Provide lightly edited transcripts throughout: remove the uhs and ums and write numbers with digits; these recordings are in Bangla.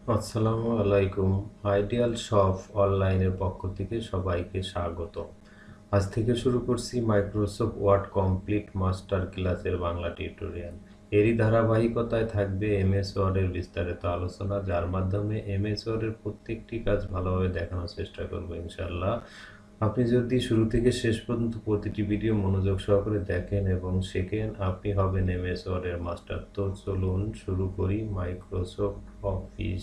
আসসালামু আলাইকুম। আইডিয়াল শপ অনলাইনের পক্ষ থেকে সবাইকে স্বাগত। আজ থেকে শুরু করছি মাইক্রোসফট ওয়ার্ড কমপ্লিট মাস্টার ক্লাসের বাংলা টিউটোরিয়াল। এরই ধারাবাহিকতায় থাকবে এমএস ওয়ার্ডের বিস্তারিত আলোচনা, যার মাধ্যমে এমএস ওয়ার্ডের প্রত্যেকটি কাজ ভালোভাবে দেখানোর চেষ্টা করব ইনশাল্লাহ। আপনি যদি শুরু থেকে শেষ পর্যন্ত প্রতিটি ভিডিও মনোযোগ সহকারে দেখেন এবং শেখেন, আপনি হবেন এমএস ওয়ার্ডের মাস্টার। তো চলুন শুরু করি। মাইক্রোসফট অফিস,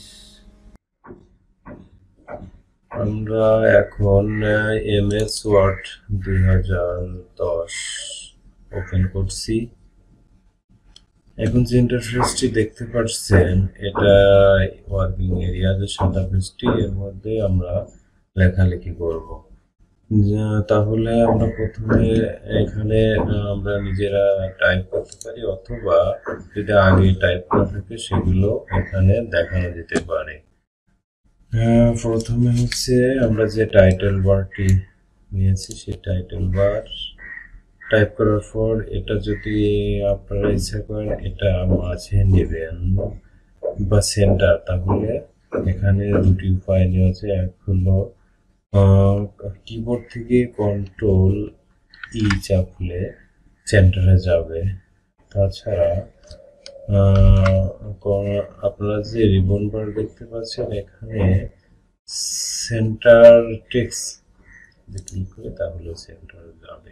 আমরা এখন এমএস ওয়ার্ড 2010 ওপেন করছি। এখন যে ইন্টারফেসটি দেখতে পাচ্ছেন, এটা ওয়ার্কিং এরিয়া, যে সাদা পেজটি, এর মধ্যে আমরা লেখালেখি করব। তাহলে আমরা প্রথমে এখানে আমরা নিজেরা টাইপ করতে পারি, অথবা যদি আগে টাইপ করা থাকে সেগুলো এখানে দেখানো যেতে পারে। প্রথমে হচ্ছে আমরা যে টাইটেল বারটি নিয়েছি, সেই টাইটেল বার টাইপ করার পর এটা যদি আপনারা ইচ্ছা করেন এটা মাঝে নেবেন বা সেন্টার, তাহলে এখানে দুটি উপায় নেওয়া আছে। এক হলো কিবোর্ড থেকে কন্ট্রোল ই চাপলে সেন্টারে যাবে। তাছাড়া আপনারা যে রিবন বার দেখতে পাচ্ছেন, এখানে সেন্টার টেক্সট ক্লিক করে তাহলে সেন্টারে যাবে।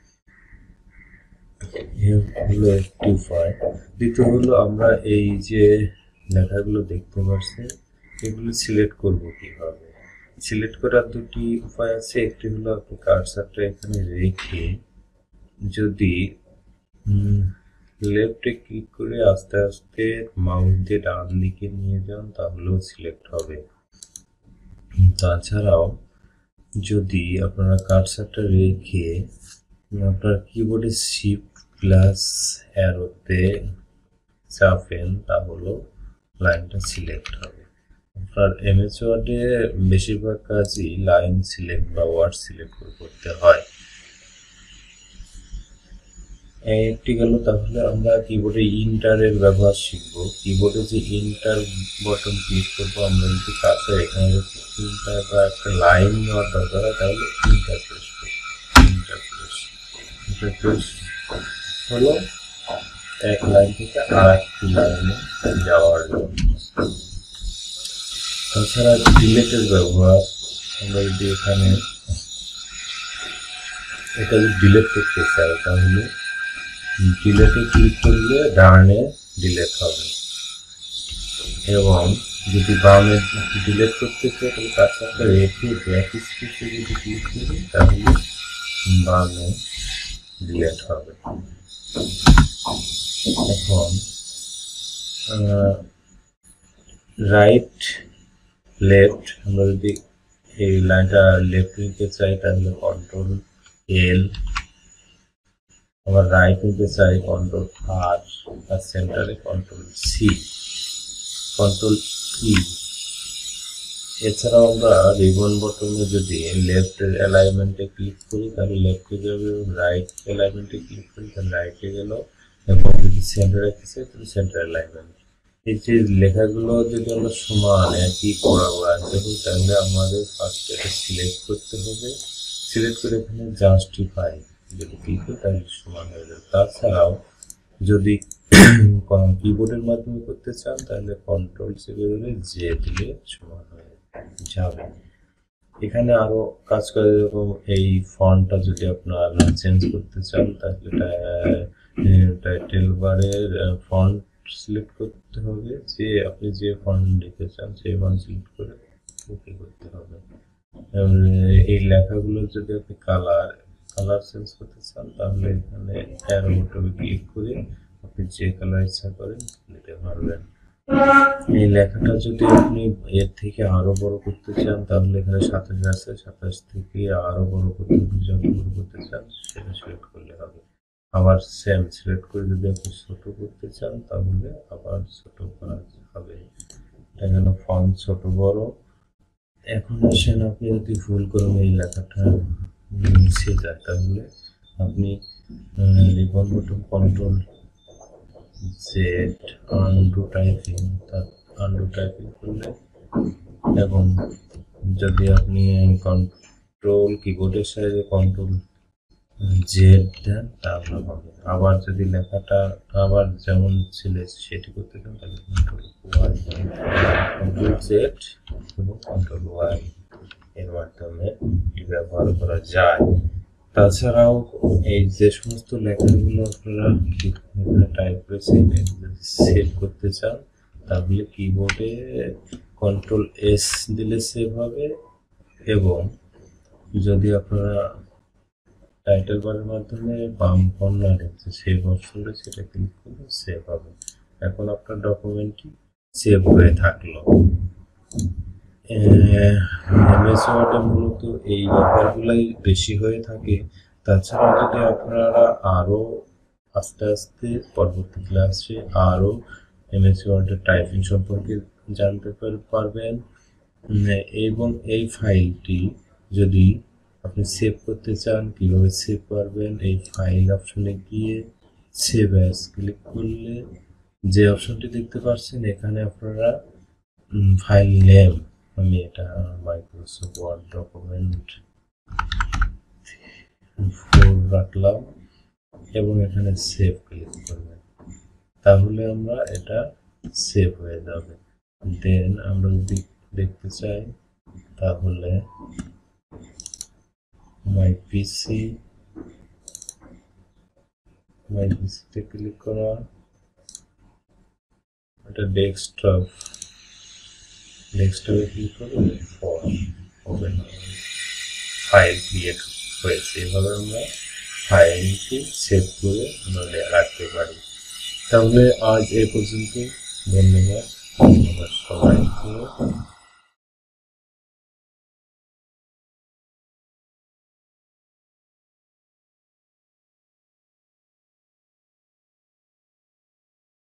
হলো একটি উপায়। দ্বিতীয় হলো আমরা এই যে লেখাগুলো দেখতে পাচ্ছি, এগুলো সিলেক্ট করব কিভাবে। সিলেক্ট করার দুটি উপায় আছে। একটি হলো আপনি কার্সারটা এখানে রেখে যদি লেফটে ক্লিক করে আস্তে আস্তে মাউস দিয়ে ডান দিকে নিয়ে যান, তাহলেও সিলেক্ট হবে। তাছাড়াও যদি আপনারা কার্সারটা রেখে আপনার কিবোর্ডে শিফট প্লাস অ্যারোতে চাপেন, তাহলেও লাইনটা সিলেক্ট হবে। আপনার এমএস ওয়ার্ডে বেশিরভাগ কাজই লাইন সিলেক্ট বা ওয়ার্ড সিলেক্ট করে করতে হয়। একটি গেল। তাহলে আমরা কিবোর্ডে ইন্টারের ব্যবহার শিখব। কিবোর্ডে যে ইন্টার বটন ক্লিক করবো, আমরা যদি কাছে এখানে ইন্টার বা একটা লাইন নেওয়ার দরকার হয়, তাহলে ইন্টার প্রেস করব। ইন্টার প্রেস হলো এক লাইন থেকে আর একটি লাইনে যাওয়ার জন্য। তাছাড়া ডিলেটের ব্যবহার, আমরা যদি এখানে এটা যদি ডিলেট করতে চাই, তাহলে ডিলেটে ক্লিক করলে ডানে ডিলেট হবে, এবং যদি বামে ডিলেট করতে চাই তাহলে কার্সারটা রেখে ব্যাক স্পেসে যদি ক্লিক করি, তাহলে বামে ডিলেট হবে। এখন রাইট লেফট, আমরা যদি এই লাইনটা লেফট নিতে চাই তাহলে কন্ট্রোল এল, আবার রাইট নিতে চাই কন্ট্রোল আর, আর সেন্টারে কন্ট্রোল সি, কন্ট্রোল ই। এছাড়াও আমরা রিবন বটনে যদি লেফট অ্যালাইনমেন্টে ক্লিক করি তাহলে লেফটে যাবে, এবং রাইট অ্যালাইনমেন্টে ক্লিক করি তাহলে রাইটে গেল, এবং যদি সেন্টার রাখতে চাই তাহলে সেন্টার অ্যালাইনমেন্ট। এই যে লেখাগুলো যদি আমরা সমান একই বরাবর আনতে হবে, তাহলে আমাদের ফার্স্ট এটা সিলেক্ট করতে হবে। সিলেক্ট করে এখানে জাস্টিফাই যদি ক্লিক করি তাহলে সমান হয়ে যাবে। তাছাড়াও যদি কিবোর্ডের মাধ্যমে করতে চান, তাহলে কন্ট্রোল চেপে ধরে জে দিলে সমান হয়ে যাবে। এখানে আরো কাজ করে, যেরকম এই ফন্টটা যদি আপনারা চেঞ্জ করতে চান, তাহলে টাইটেল বারের ফন্ট সিলেক্ট করতে হবে, যে আপনি যে ফন্ট লিখতে চান সেই ফন্ট সিলেক্ট করে ওকে করতে হবে। এই লেখাগুলো যদি আপনি কালার চেঞ্জ করতে চান, তাহলে এখানে অ্যারো বাটনে ক্লিক করে আপনি যে কালার ইচ্ছা করেন নিতে পারবেন। এই লেখাটা যদি আপনি এর থেকে আরো বড় করতে চান, তাহলে এখানে 27 আছে, 27 থেকে আরো বড় করতে, যত বড় করতে চান সেটা সিলেক্ট করলে হবে। আবার সেম সিলেক্ট করে যদি আপনি ছোট করতে চান, তাহলে আবার ছোট করা হবে। এখানে ফন্ট ছোট বড়। এখন আসেন, আপনি যদি ভুল করেন এই লেখাটা মুছে যায়, তাহলে আপনি ribbon button control Z undo typing, undo typing করলে এবং যদি আপনি কন্ট্রোল কিবোর্ডের সাহায্যে কন্ট্রোল জেড দেন তাহলে হবে। আবার যদি লেখাটা আবার যেমন ছিল সেটি করতে চান তাহলে কন্ট্রোল ওয়াই, কন্ট্রোল জেড এবং কন্ট্রোল ওয়াই এর মাধ্যমে এটি ব্যবহার করা যায়। তাছাড়াও এই যে সমস্ত লেখাগুলো আপনারা এখানে টাইপ করেছেন যদি সেভ করতে চান তাহলে কিবোর্ডে কন্ট্রোল এস দিলে সেভ হবে, এবং যদি আপনারা টাইটেল বারের মাধ্যমে বাম কর্নারে যে সেভ অপশন রয়েছে সেটা ক্লিক করলে সেভ হবে। এখন আপনার ডকুমেন্টটি সেভ হয়ে থাকলো। এমএস ওয়ার্ডে মূলত এই ব্যাপারগুলাই বেশি হয়ে থাকে। তাছাড়া যদি আপনারা আরও আস্তে আস্তে পরবর্তী ক্লাসে আরও এমএস ওয়ার্ডের টাইপিং সম্পর্কে জানতে পারবেন, এবং এই ফাইলটি যদি আপনি সেভ করতে চান কীভাবে সেভ করবেন, এই ফাইল অপশনে গিয়ে সেভ অ্যাজ ক্লিক করলে যে অপশনটি দেখতে পাচ্ছেন এখানে আপনারা ফাইল নেম, আমি এটা মাইক্রোসফট ওয়ার্ড ডকুমেন্ট 4 রাখলাম এবং এখানে সেভ ক্লিক করবেন, তাহলে আমরা এটা সেভ হয়ে যাবে। দেন আমরা যদি দেখতে চাই তাহলে মাই পিসিতে ক্লিক করা, এটা ডেস্কটপে ক্লিক করলে ওপেন ফাইল ক্রিয়েট হয়েছে। এভাবে আমরা ফাইলটি সেভ করে আমরা রাখতে পারি। তাহলে আজ এ পর্যন্ত, ধন্যবাদ সবাইকে।